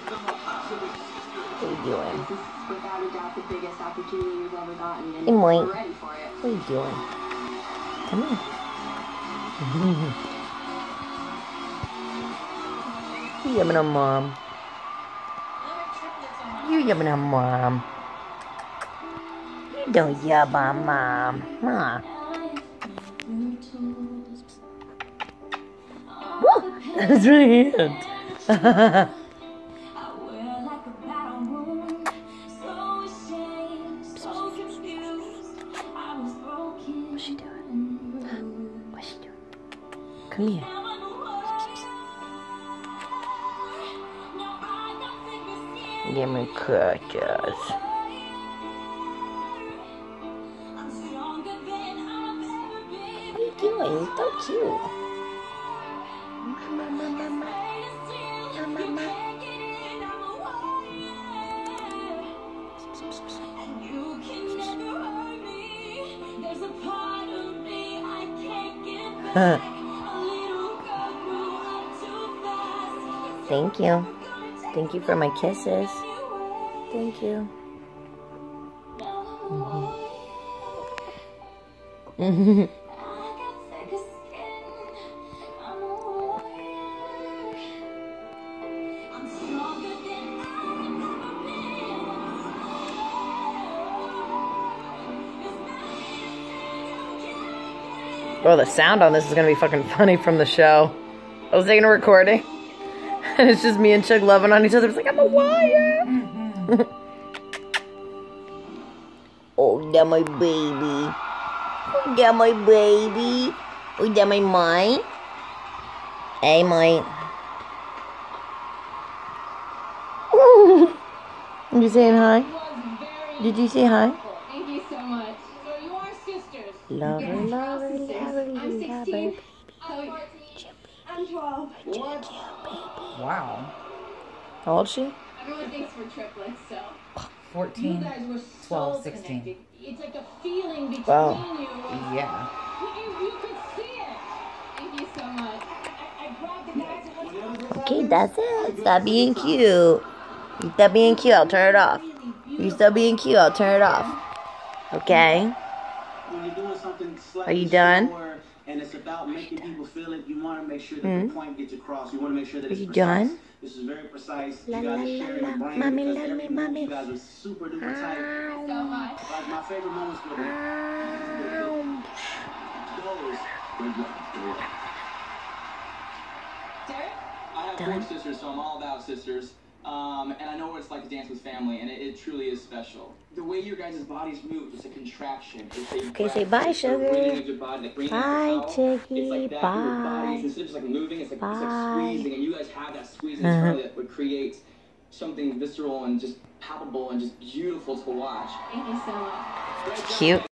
What are you doing? This is without a doubt the biggest opportunity you've ever gotten, and Hey, Moink. we're ready for it. What are you doing? Come here. You yumming on Mom. You yumming on Mom. You don't yub on Mom. Huh? Woo! That's my hand. What's she doing? What's she doing? Come here. Give me crutches. What are you doing? You're so cute. Mama, mama, mama. Mama. Thank you. Thank you for my kisses. Thank you. Oh, the sound on this is gonna be fucking funny from the show. I was taking a recording, and it's just me and Chug loving on each other. It's like, I'm a wire. Oh, that my baby. Oh, that my baby. Oh, that my mine. Hey, mine. Are you saying hi? Did you say hi? Thank you so much. So you are sisters. Love her, love her, love her, I'm 16. love her. I'm 12. What? Wow. How old is she? Everyone thinks we're triplets, so. 14, You guys were so 12, 16. connected. It's like a feeling between Wow. you. Yeah. You could see it. Thank you so much. I grabbed the guys and Okay, that's it. Stop being cute. You stop being cute, I'll turn it off. You stop being cute, I'll turn it off. Okay? When you're doing something Are slightly you done? slower and it's about making people feel it, you want to make sure that the point gets across. You want to make sure that it's you precise. done? This is very precise. La, You guys la, are la, sharing la. your brain Mommy, because love every me, move mommy. you guys are super duper tight. so much. Like my favorite moments were those. Derek? I have Done. 4 sisters, so I'm all about sisters. And I know what it's like to dance with family, and it truly is special. The way your guys' bodies move, it's a contraction. It's a Okay, say breath. bye, It's the sugar. breathing of your body, like breathing Bye, out the mouth. Chickie. It's like that. Bye. Your body, instead of just like moving, it's like Bye. squeezing, and you guys have that squeezing internally that would create something visceral and just palpable and just beautiful to watch. Thank you so much. Cute.